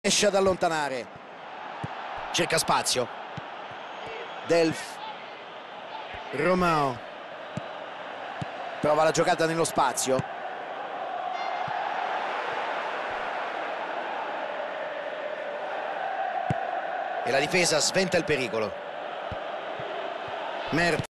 riesce ad allontanare, cerca spazio, Delph, Romao trova la giocata nello spazio, e la difesa sventa il pericolo. Mertens.